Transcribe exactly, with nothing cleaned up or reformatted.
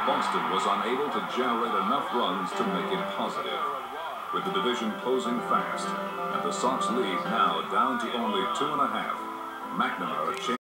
Boston was unable to generate enough runs to make it positive. With the division closing fast and the Sox lead now down to only two and a half, McNamara changed